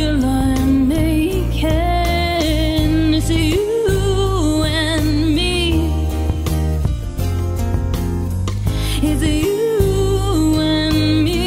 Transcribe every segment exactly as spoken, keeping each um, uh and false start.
deal I'm making is you and me. Is you and me.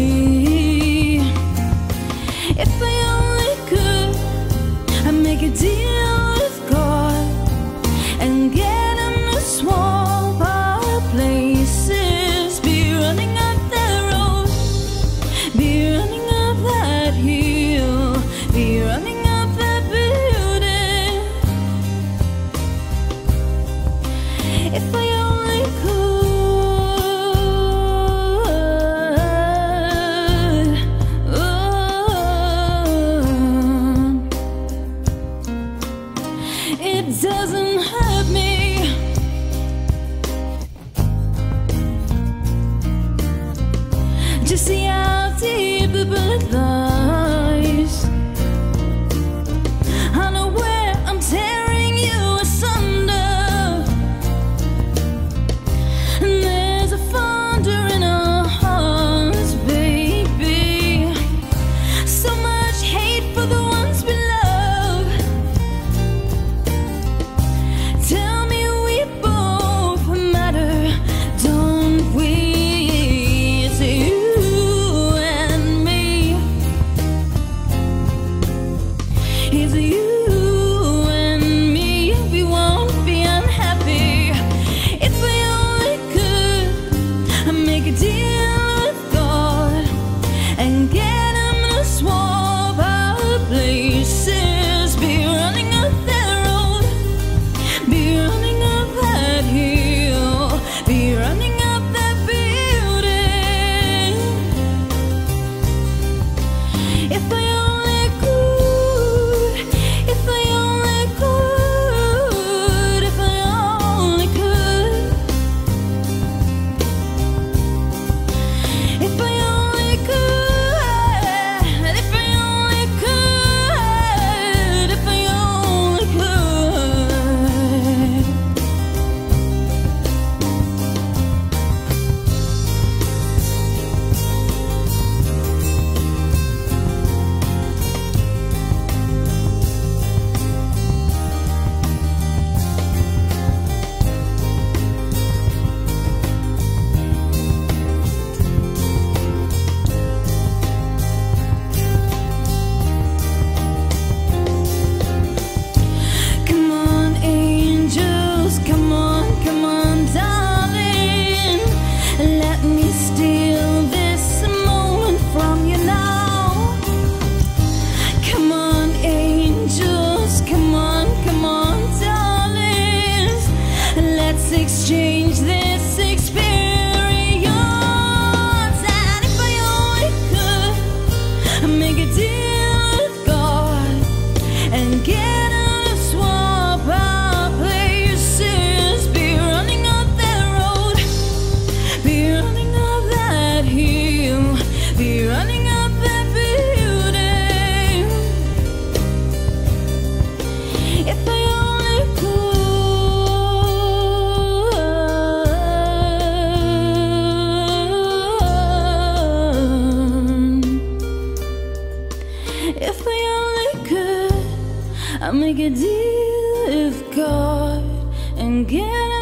If I only could, I'd make a deal with God and get him to swap our places. Be running up that road, be running up that hill, be running up that building. If I only could, oh, it doesn't hurt me. Just see how deep the bullet lies. Unaware I'm tearing you asunder, and there's a thunder in our hearts, baby. So much hate for the ones we love. Tell me we both matter, don't we? It's you and me. It's you and me. We won't be unhappy. If we only could, I'd make a deal with God and get him to swap our places. Be running up that road, be running up that hill, be running up that building. If I only could, if I only could, if I only could, if I only could, if I only could, if I only could. Come on, angels, come on, come on, darling. Let me steal this moment from you now. Come on, angels, come on, come on, darlings. Let's exchange this experience. And if I only could, I'd make a deal with God and get him to swap our places. Be running up that road, be running up that hill, be running up that building. If I only could, if I only could, I'd make a deal with God and get